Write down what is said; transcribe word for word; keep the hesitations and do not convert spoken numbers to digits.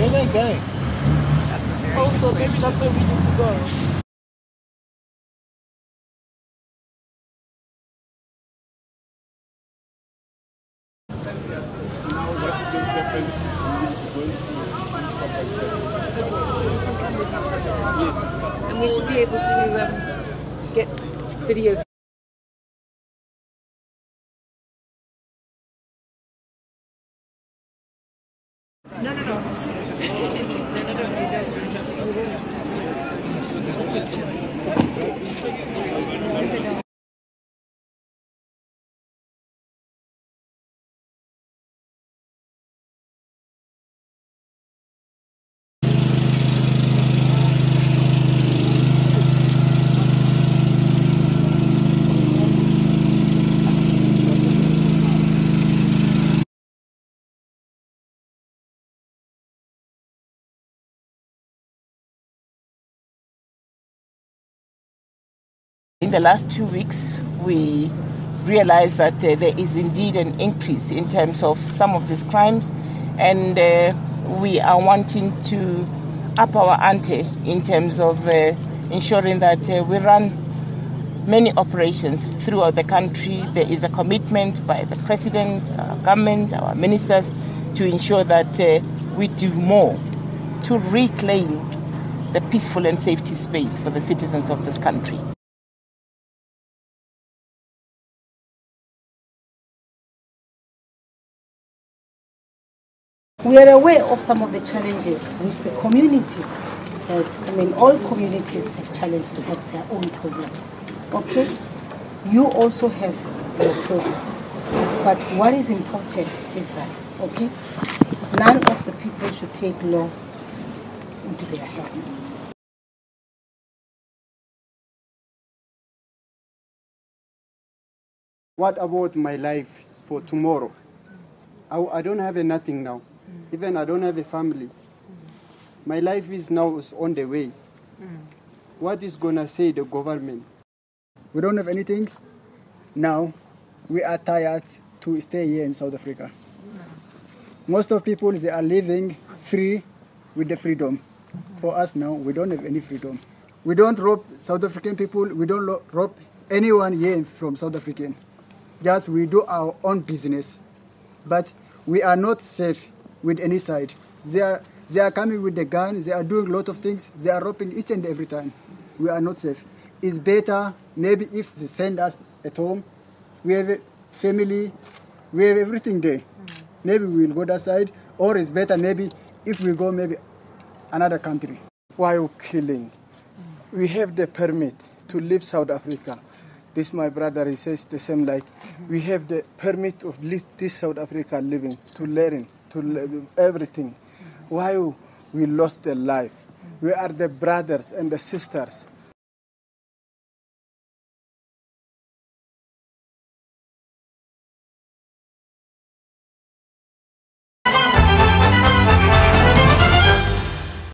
think, eh? Also, maybe that's where we need to go. And we should be able to um, get video. No, no, no. no, no, no, no. In the last two weeks, we realized that uh, there is indeed an increase in terms of some of these crimes, and uh, we are wanting to up our ante in terms of uh, ensuring that uh, we run many operations throughout the country. There is a commitment by the President, our government, our ministers to ensure that uh, we do more to reclaim the peaceful and safety space for the citizens of this country. We are aware of some of the challenges which the community has. I mean, all communities have challenges, have their own problems. Okay? You also have your problems. But what is important is that, okay, none of the people should take law into their hands. What about my life for tomorrow? I, I don't have nothing now. Mm. Even I don't have a family. Mm. My life is now is on the way. Mm. What is gonna say the government? We don't have anything. Now we are tired to stay here in South Africa. Mm. Most of people, they are living free with the freedom. Mm-hmm. For us now, we don't have any freedom. We don't rob South African people. We don't rob anyone here from South African. Just we do our own business. But we are not safe with any side. They are, they are coming with the gun, they are doing a lot of things, they are robbing each and every time. We are not safe. It's better maybe if they send us at home, we have a family, we have everything there. Mm. Maybe we will go that side, or it's better maybe if we go maybe another country. Why are you killing? Mm. We have the permit to leave South Africa. This my brother, he says the same, like mm-hmm. we have the permit of this South Africa living, to learn, to learn everything. Mm-hmm. Why we lost their life? Mm-hmm. We are the brothers and the sisters.